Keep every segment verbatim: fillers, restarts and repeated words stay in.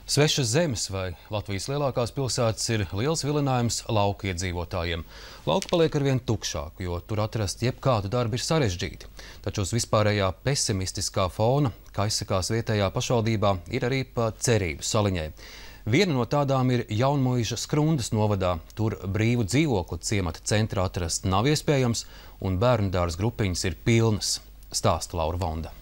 Svešas zemes vai Latvijas lielākās pilsētas ir liels vilinājums lauku iedzīvotājiem. Lauki paliek arvien tukšāki, jo tur atrast jebkādu darbu ir sarežģīti. Taču uz vispārējā pesimistiskā fona, kā izsakās vietējā pašvaldībā, ir arī pa cerību saliņai. Viena no tādām ir Jaunmuiža Skrundas novadā. Tur brīvu dzīvokli ciemata centrā atrast nav iespējams, un bērnudārza grupiņas ir pilnas, stāsta Laura Vonda.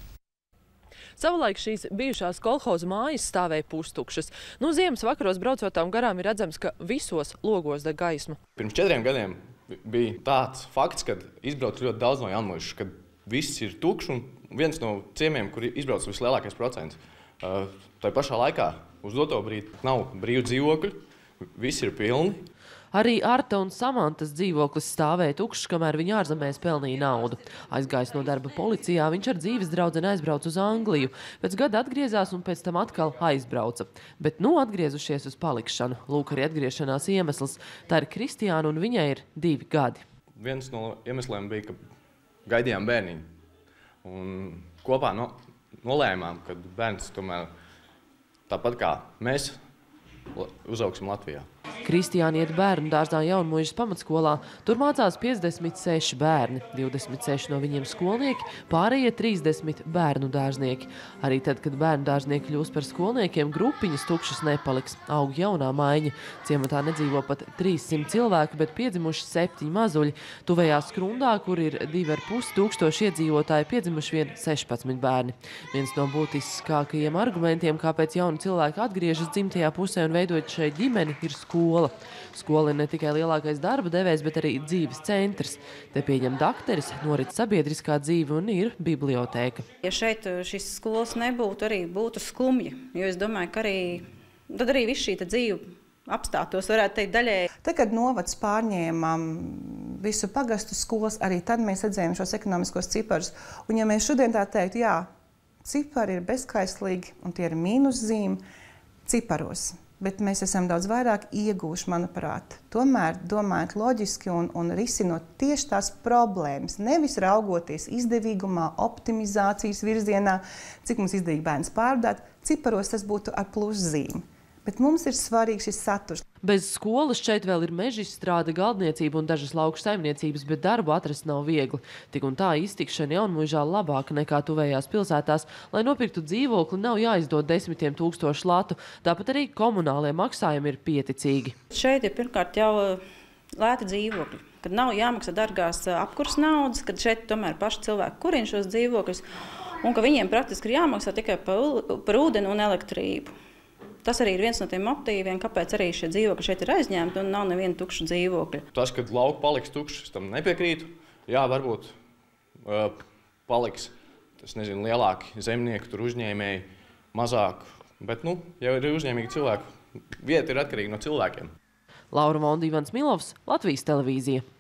Savulaik šīs bijušās kolhoza mājas stāvēja pustukšas. Nu, ziemas vakaros braucotām garām ir redzams, ka visos logos deg gaisma. Pirms četriem gadiem bija tāds fakts, kad izbrauc ļoti daudz no Jaunmuižas, kad viss ir tukšs un viens no ciemiem, kur izbrauc vislielākais procents. Uh, tai pašā laikā uz doto brīdi nav brīvu dzīvokļu, visi ir pilni. Arī Arta un Samantas dzīvoklis stāvēja tukšs, kamēr viņa ārzemēs pelnīja naudu. Aizgājis no darba policijā, viņš ar dzīves draudzeni aizbrauca uz Angliju. Pēc gada atgriezās un pēc tam atkal aizbrauca. Bet nu atgriezušies uz palikšanu. Lūk arī atgriešanās iemesls. Tā ir Kristiāna un viņai ir divi gadi. Viens no iemesliem bija, ka gaidījām bērniņu. Un kopā no, nolēmām, ka bērns tomēr tāpat kā mēs uzaugsim Latvijā. Kristiāna iet bērnu dārzā Jaunmuižas pamatskolā. Tur mācās piecdesmit seši bērni, divdesmit seši no viņiem skolnieki, pārējie trīsdesmit bērnu dārznieki. Arī tad, kad bērnu dārznieki kļūs par skolniekiem, grupiņas tukšas nepaliks. Aug jaunā maiņa. Ciematā nedzīvo pat trīssimt cilvēku, bet piedzimuši septiņi mazuļi. Tuvējā Skrundā, kur ir divi ar pus tūkstoši iedzīvotāji, piedzimuši vien sešpadsmit bērni. Viens no būtiskākajiem argumentiem, kāpēc jauni cilvēki atgriežas dzimtajā pusē un veidot šeit ģimeni, ir skola. Skola ir ne tikai lielākais darba devējs, bet arī dzīves centrs. Te pieņem dakteris, norit sabiedriskā dzīve un ir bibliotēka. Ja šeit šis skolas nebūtu, arī būtu skumja, jo es domāju, ka arī, tad arī viss šī dzīve apstātos, varētu teikt, daļēji. Tad, kad novads pārņēmām visu pagastu skolas, arī tad mēs redzējām šos ekonomiskos ciparus. Un ja mēs šodien tā teiktu, jā, cipari ir bezskaislīgi un tie ir mīnuszīmi ciparos. Bet mēs esam daudz vairāk ieguvuši, manuprāt. Tomēr domājot loģiski un, un risinot tieši tās problēmas, nevis raugoties izdevīgumā, optimizācijas virzienā, cik mums izdevīgi bērns pārvadāt, ciparos tas būtu ar pluszīmi. Bet mums ir svarīgs šis saturs. Bez skolas šeit vēl ir mežizstrāde, galdniecība un dažas lauku saimniecības, bet darbu atrast nav viegli. Tik un tā iztikšana Jaunmuižā labāka nekā tuvējās pilsētās. Lai nopirktu dzīvokli, nav jāizdod desmitiem tūkstošu latu. Tāpat arī komunālie maksājumi ir pieticīgi. Šeit ir pirmkārt jau lēti dzīvokļi, kad nav jāmaksā dārgās apkurs naudas, kad šeit tomēr paši cilvēki kurina šos dzīvokļus un ka viņiem praktiski ir jāmaksā tikai par, par ūdeni un elektrību. Tas arī ir viens no tiem motīviem, kāpēc arī šie dzīvokļi šeit ir aizņemti un nav neviena tukša dzīvokļa. Tas, kad lauka paliks tukšs, es tam nepiekrītu. Jā, varbūt uh, paliks, tas nezinu, lielāki zemnieki, tur uzņēmēji, mazāk. Bet, nu, jau ir uzņēmīgi cilvēki. Vieta ir atkarīga no cilvēkiem. Laura Vonda, Ivans Milovs, Latvijas televīzija.